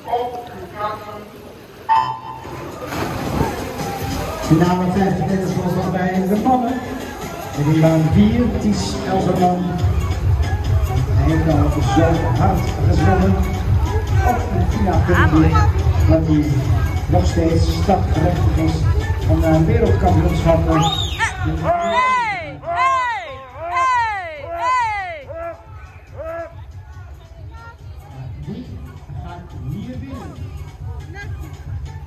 Finale 50 meter zoals bij de mannen. In baan 4, Ties Elzerman. Hij heeft al zo hard gezwommen op de finale dat hij nog steeds stapgerechtig is om naar wereldkampioenschappen. Die gaat hier winnen.